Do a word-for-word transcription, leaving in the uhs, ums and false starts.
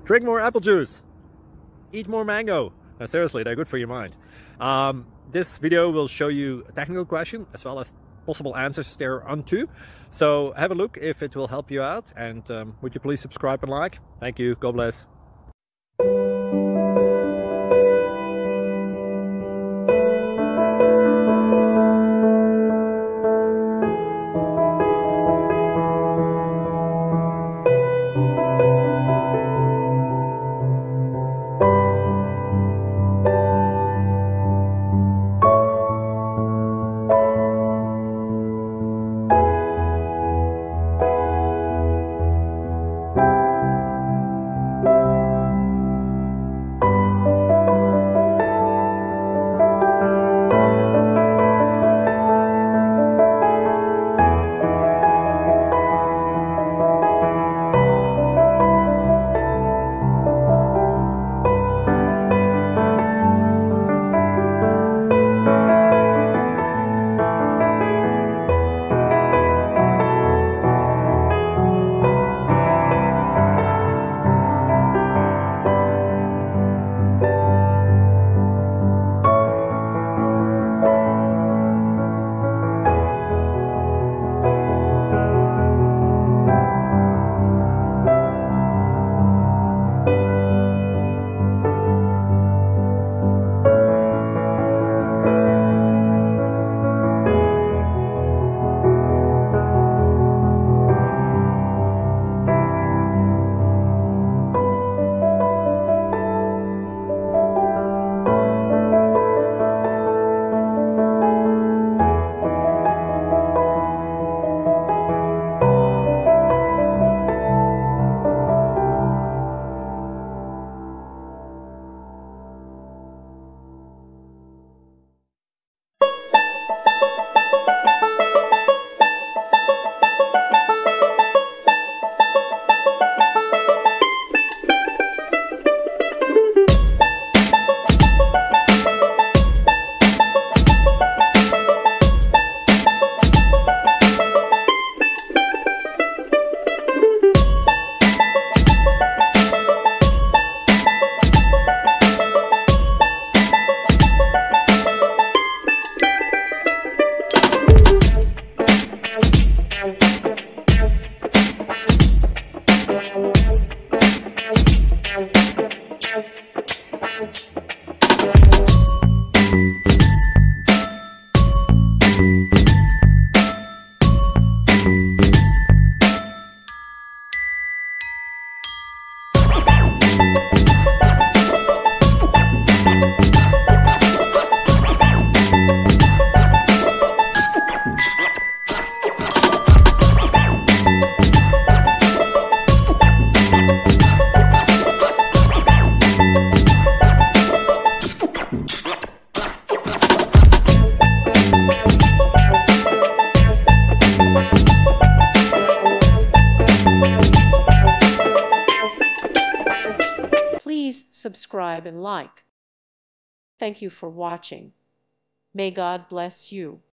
Drink more apple juice. Eat more mango. No, seriously, they're good for your mind. Um, this video will show you a technical question as well as possible answers thereunto. So have a look if it will help you out, and um, would you please subscribe and like? Thank you. God bless. Please subscribe and like. Thank you for watching. May God bless you.